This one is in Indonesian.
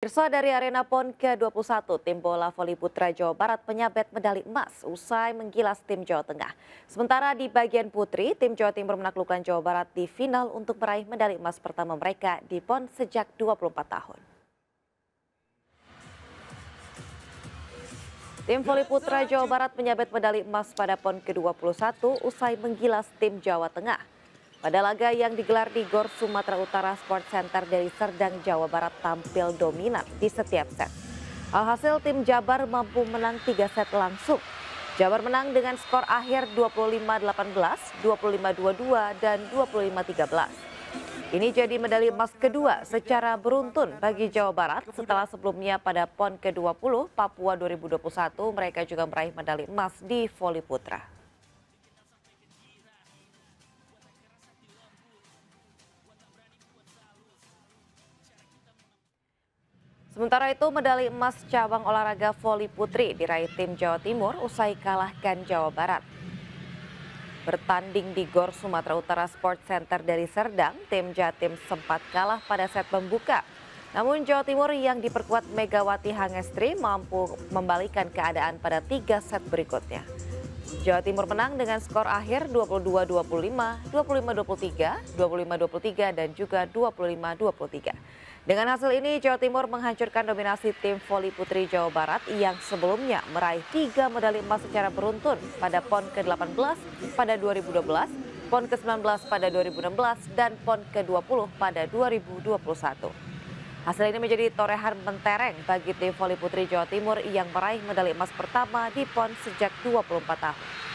Pemirsa dari Arena PON ke-21, tim bola voli putra Jawa Barat menyabet medali emas usai menggilas tim Jawa Tengah. Sementara di bagian putri, tim Jawa Timur menaklukkan Jawa Barat di final untuk meraih medali emas pertama mereka di PON sejak 24 tahun. Tim voli putra Jawa Barat menyabet medali emas pada PON ke-21 usai menggilas tim Jawa Tengah. Pada laga yang digelar di Gor Sumatera Utara Sport Center dari Serdang, Jawa Barat tampil dominan di setiap set. Alhasil tim Jabar mampu menang 3 set langsung. Jabar menang dengan skor akhir 25-18, 25-22, dan 25-13. Ini jadi medali emas kedua secara beruntun bagi Jawa Barat setelah sebelumnya pada PON ke-20 Papua 2021 mereka juga meraih medali emas di voli putra. Sementara itu medali emas cabang olahraga voli putri diraih tim Jawa Timur usai kalahkan Jawa Barat. Bertanding di Gor Sumatera Utara Sport Center dari Serdang, tim Jatim sempat kalah pada set pembuka. Namun Jawa Timur yang diperkuat Megawati Hangestri mampu membalikan keadaan pada 3 set berikutnya. Jawa Timur menang dengan skor akhir 22-25, 25-23, 25-23, dan juga 25-23. Dengan hasil ini, Jawa Timur menghancurkan dominasi tim voli putri Jawa Barat yang sebelumnya meraih 3 medali emas secara beruntun pada PON ke-18 pada 2012, PON ke-19 pada 2016, dan PON ke-20 pada 2021. Hasil ini menjadi torehan mentereng bagi tim voli putri Jawa Timur yang meraih medali emas pertama di PON sejak 24 tahun.